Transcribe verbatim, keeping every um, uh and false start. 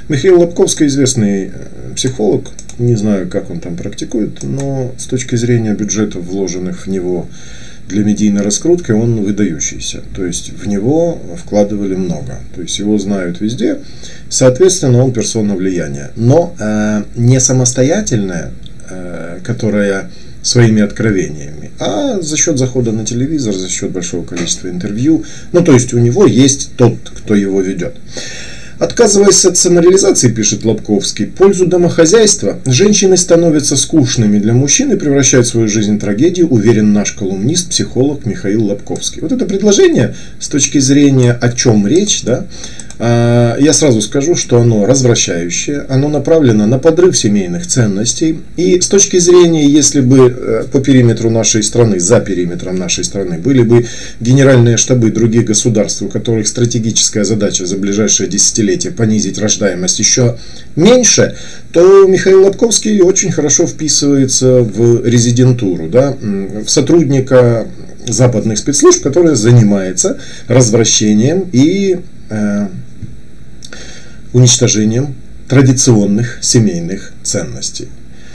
Михаил Лобковский известный психолог, не знаю, как он там практикует, но с точки зрения бюджетов, вложенных в него для медийной раскрутки, он выдающийся. То есть в него вкладывали много. То есть его знают везде. Соответственно, он персона влияния. Но э, не самостоятельная, э, которая своими откровениями, а за счет захода на телевизор, за счет большого количества интервью. Ну, то есть у него есть тот, кто его ведет. Отказываясь от самореализации, пишет Лобковский, в пользу домохозяйства женщины становятся скучными для мужчин и превращают свою жизнь в трагедию, уверен наш колумнист, психолог Михаил Лобковский. Вот это предложение, с точки зрения о чем речь, да, я сразу скажу, что оно развращающее, оно направлено на подрыв семейных ценностей. И с точки зрения, если бы по периметру нашей страны, за периметром нашей страны, были бы генеральные штабы других государств, у которых стратегическая задача за ближайшее десятилетие понизить рождаемость еще меньше, то Михаил Лобковский очень хорошо вписывается в резидентуру, да, в сотрудника западных спецслужб, который занимается развращением и э, уничтожением традиционных семейных ценностей.